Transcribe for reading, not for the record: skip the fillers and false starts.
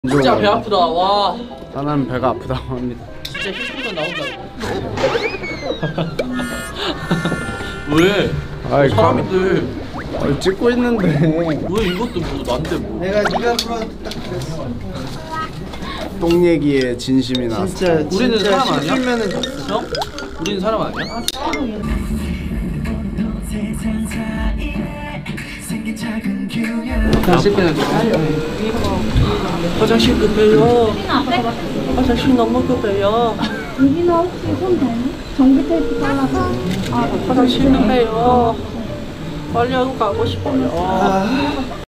진짜 배 아프다. 와. 나는 배가 아프다고 합니다. 진짜 힐링은 나온다. 왜? 아이, 사람인데. 찍고 있는데. 왜 이것도 뭐 난데 뭐? 네가 불러 딱 그랬어. 똥 얘기에 진심이 나. 진짜 우리는 사람 아니야? 싶으면은 형? 우리는 사람 아니야? 화장실 빼는 화장실 급해요. 화장실 너무 급해요. 유빈아 혹시 손 되니? 전기 테이프 잘라서. 화장실 급해요. 빨리 하고 가고 싶어요.